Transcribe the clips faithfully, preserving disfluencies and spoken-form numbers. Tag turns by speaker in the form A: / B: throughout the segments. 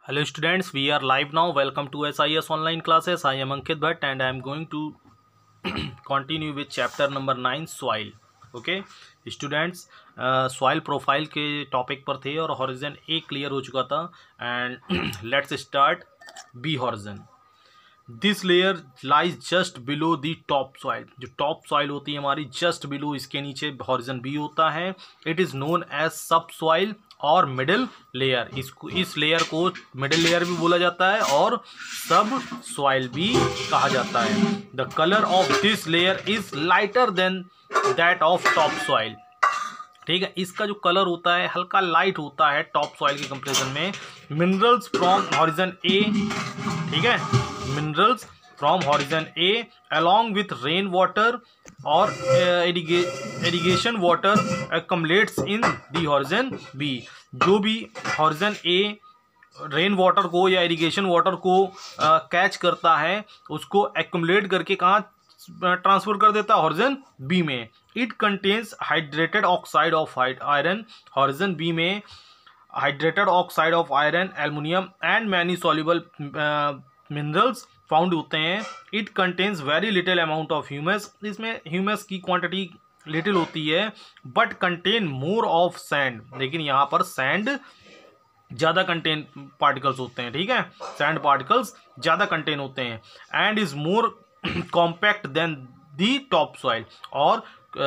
A: Hello students, we are live now. Welcome to S I S online classes. I am Ankit Bhatt and I am going to continue with chapter number nine soil. Okay students, soil profile के topic पर थे और horizon A clear हो चुका था and let's start B horizon. This layer lies just below the top soil. जो top soil होती है हमारी जस्ट बिलो, इसके नीचे हॉरिजन बी होता है. It is known as subsoil और मिडिल लेयर. इसको इस लेयर को मिडिल लेयर भी बोला जाता है और सब सॉइल भी कहा जाता है. The colour of this layer is lighter than that of top soil. ठीक है, इसका जो कलर होता है हल्का लाइट होता है टॉप सॉइल के कंपेरिजन में. मिनरल्स फ्रॉम हॉरिजन ए, ठीक है, minerals from horizon A along with rain water और irrigation water accumulates in the horizon B. जो भी हॉरिजन ए रेन वाटर को या इरिगेशन वाटर को कैच uh, करता है उसको एक्यूमुलेट करके कहाँ ट्रांसफर कर देता है, हॉरिजन बी में. It contains hydrated oxide of iron. Horizon B में hydrated oxide of iron, aluminium and many soluble minerals found होते हैं. It contains very little amount of humus. इसमें ह्यूमस की क्वांटिटी लिटिल होती है but contain more of sand. लेकिन यहाँ पर सैंड ज़्यादा कंटेन पार्टिकल्स होते हैं. ठीक है, सैंड पार्टिकल्स ज़्यादा कंटेन होते हैं. And is more compact than the top सॉइल. और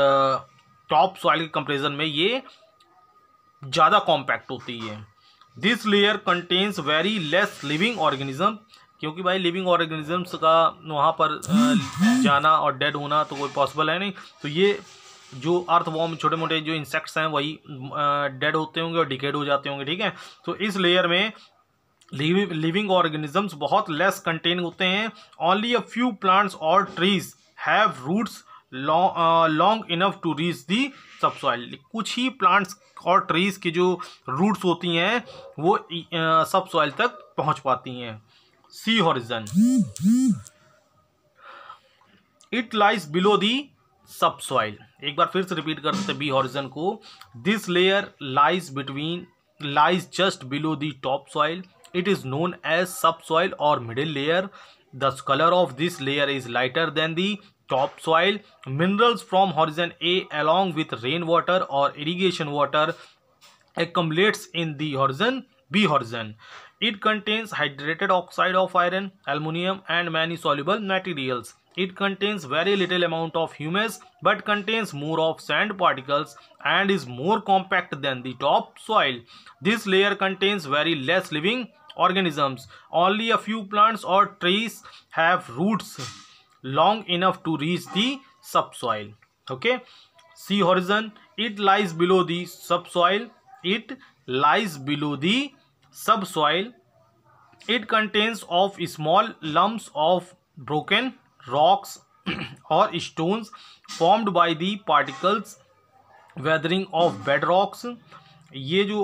A: टॉप uh, सॉइल के कंपेरिजन में ये ज़्यादा कॉम्पैक्ट होती है. This layer contains very less living organism. क्योंकि भाई लिविंग ऑर्गेनिजम्स का वहाँ पर जाना और डेड होना तो कोई पॉसिबल है नहीं. तो ये जो अर्थवॉर्म छोटे मोटे जो इंसेक्ट्स हैं वही डेड होते होंगे और डिकेड हो जाते होंगे. ठीक है, तो इस लेयर में लिविंग ऑर्गेनिजम्स बहुत लेस कंटेन होते हैं. ओनली अ फ्यू प्लांट्स और trees have roots long enough to reach the subsoil. कुछ ही प्लांट्स और ट्रीज की जो रूट्स होती हैं वो सबसॉइल तक पहुँच पाती हैं. C horizon, it lies below the subsoil. एक बार फिर से रिपीट कर देते बी हॉरिजन को. This layer lies between lies just below the top soil. It is known as subsoil और middle layer. The colour of this layer is lighter than the top soil. Minerals from horizon A along with rain water और irrigation water accumulates in the horizon B horizon. It contains hydrated oxide of iron, aluminium and many soluble materials. It contains very little amount of humus but contains more of sand particles and is more compact than the top soil. This layer contains very less living organisms. Only a few plants or trees have roots long enough to reach the subsoil. Okay. C horizon, it lies below the subsoil. It lies below the subsoil. It contains of small lumps of broken rocks or stones formed by the particles weathering of bedrocks. ये जो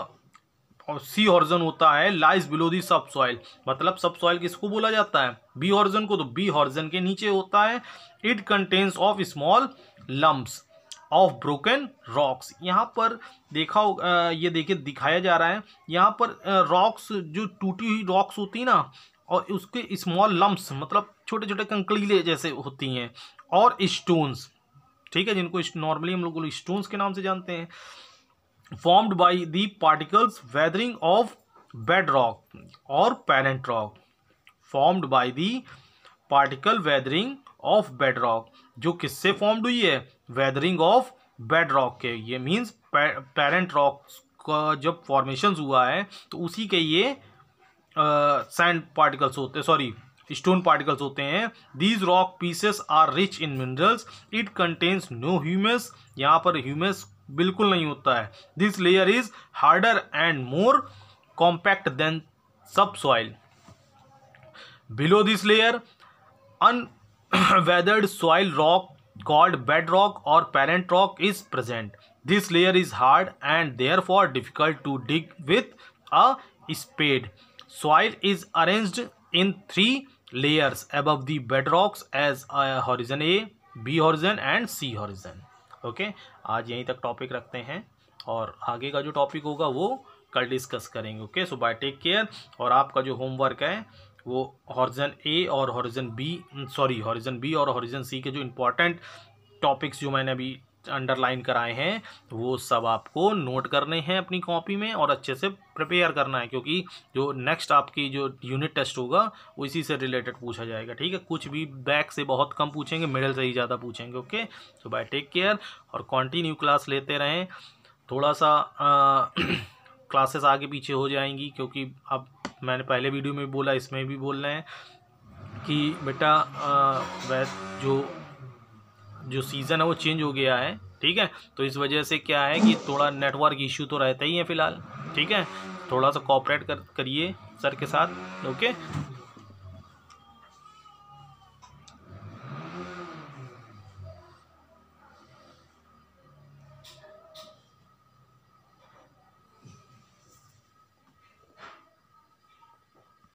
A: सी horizon होता है lies below दी सब soil, मतलब सब soil किसको बोला जाता है, बी हॉरिजन को. तो बी हॉरिजन के नीचे होता है. It contains of small lumps of broken rocks. यहाँ पर देखा ये देखिए दिखाया जा रहा है यहाँ पर रॉक्स जो टूटी हुई रॉक्स होती है ना, और उसके स्मॉल लम्प्स मतलब छोटे छोटे कंकड़ीले जैसे होती हैं, और स्टोन्स. ठीक है, जिनको नॉर्मली हम लोग स्टोन्स के नाम से जानते हैं. Formed by the particles weathering of bed rock और parent rock. Formed by the particle weathering of bed rock. जो किससे फॉर्म्ड हुई है, वेदरिंग ऑफ बेड रॉक के. ये मीन्स पेरेंट रॉक का जब फॉर्मेशन हुआ है तो उसी के ये सैंड पार्टिकल्स होते हैं, सॉरी स्टोन पार्टिकल्स होते हैं. These rock pieces are rich in minerals. It contains no humus. यहाँ पर ह्यूमस बिल्कुल नहीं होता है. This layer is harder and more compact than subsoil. Below this layer unweathered soil rock called bedrock or parent rock is present. This layer is hard and therefore difficult to dig with a spade. Soil is arranged in three layers above the bedrocks as a horizon A, B horizon and C horizon. Okay, आज यहीं तक topic रखते हैं और आगे का जो topic होगा वो कल डिस्कस करेंगे। Okay, so bye take care. और आपका जो होमवर्क है वो हॉरिजन ए और horizon B sorry horizon B और हॉरिजन सी के जो इम्पोर्टेंट टॉपिक्स जो मैंने अभी अंडरलाइन कराए हैं वो सब आपको नोट करने हैं अपनी कॉपी में और अच्छे से प्रिपेयर करना है, क्योंकि जो नेक्स्ट आपकी जो यूनिट टेस्ट होगा वो इसी से रिलेटेड पूछा जाएगा। ठीक है, कुछ भी बैक से बहुत कम पूछेंगे, मिडल से ही ज़्यादा पूछेंगे। Okay, so bye take care और कंटिन्यू क्लास लेते रहें। थोड़ा सा क्लासेस आगे पीछे हो जाएंगी, क्योंकि अब मैंने पहले वीडियो में बोला, इसमें भी बोल रहे हैं कि बेटा वह जो जो सीज़न है वो चेंज हो गया है। ठीक है, तो इस वजह से क्या है कि थोड़ा नेटवर्क इश्यू तो रहता ही है फ़िलहाल। ठीक है, थोड़ा सा कोऑपरेट कर करिए सर के साथ। ओके।